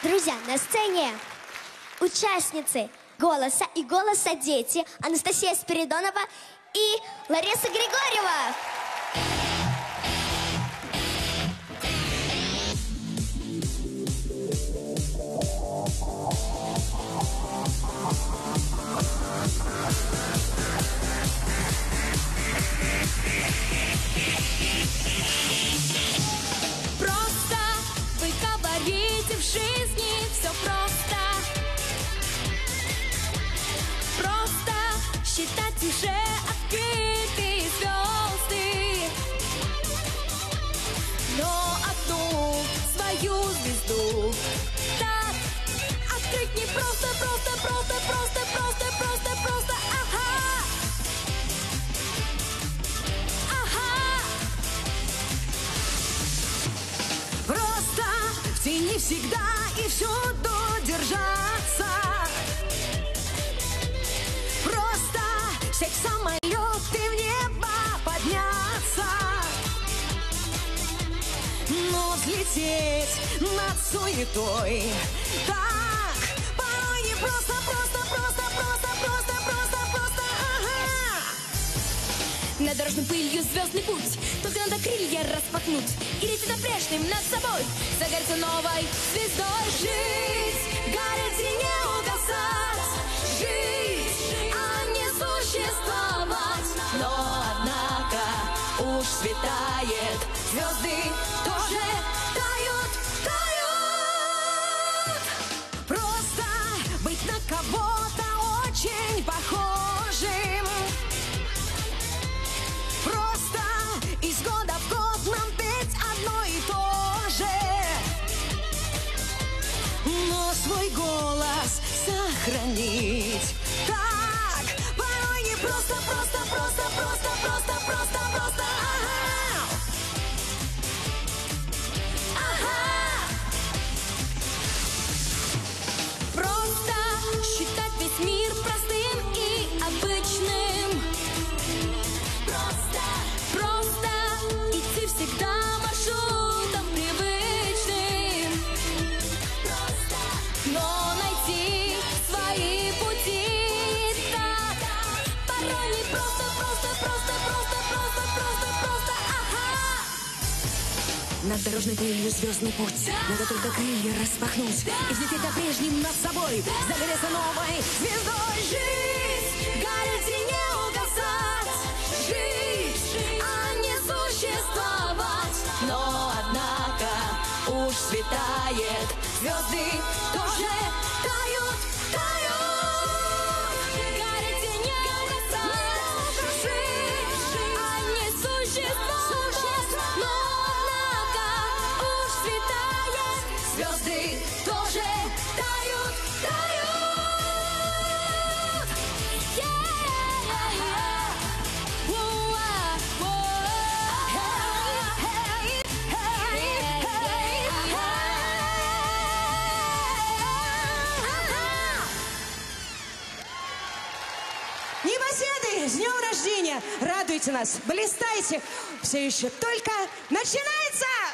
Друзья, на сцене участницы «Голоса» и «Голоса дети» Анастасия Спиридонова и Лариса Григорьева. Просто вы говорите в жизни все просто. Просто считать уже открытые звезды. Но одну свою звезду так открыть не просто, просто, ага. Просто в тени всегда и всюду держаться. Просто сесть в самолет и в небо подняться. Но взлететь над суетой так порой не просто, ага. Над дорожной пылью звездный путь. Только надо крылья распахнуть и лететь над прежним, над собой. Загореться новой звездой. Жить, гореть и не угасать. Жить, а не существовать. Но однако уж светает. Звезды тоже тают. Просто быть на кого-то очень похожим. Просто из года в год нам петь одно и то же. Но свой голос сохранить так порой не просто, ага. Просто считать весь мир простым и обычным. Просто идти всегда маршрутом привычным. Но найти свои пути так порой не просто, ага. Над дорожной пылью звездный путь. Надо только крылья распахнуть и взлететь над прежним, над собой. Загореться новой звездой. Жить, гореть и не угасать. Жить, а не существовать. Но однако уж светает. Звезды тоже тают. Гореть и не угасать. Жить, а не существовать. Но однако уж светает. Звезды тоже тают. Непоседы, с днем рождения! Радуйте нас, блистайте! Все еще только начинается!